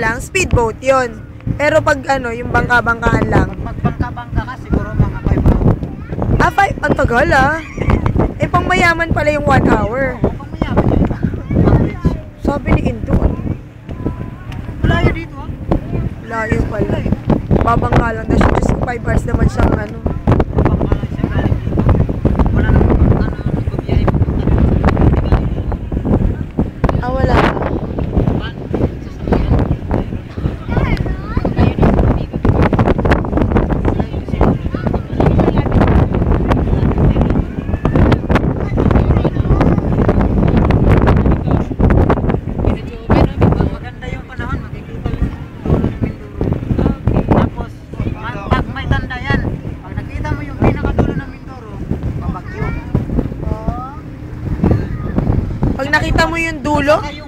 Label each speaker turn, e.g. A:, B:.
A: lang, speedboat yon. Pero pag ano, yung bangka-bangkaan lang.
B: Pag bangka-bangka ka, siguro mga 5 hours.
A: Ah, 5? Ang tagal ah. Eh, pang mayaman pala yung 1 hour.
B: Oo, pang mayaman yun. Average.
A: Sabi ni Indo,
B: Malayo dito ah.
A: layo pala. Babangka lang. Dahil Diyos ko, 5 hours naman siyang ano.
B: Babangka lang siya galing dito. Wala namang nagbabiyahe pupunta dito sa Galing.
A: Ah, wala.
B: Maganda yung panahon, makikita yung dulo ng Mindoro. Tapos, pag may tanda yan, pag nakita mo yung pinakadulo ng Mindoro, babagyo.
A: Pag nakita mo yung dulo,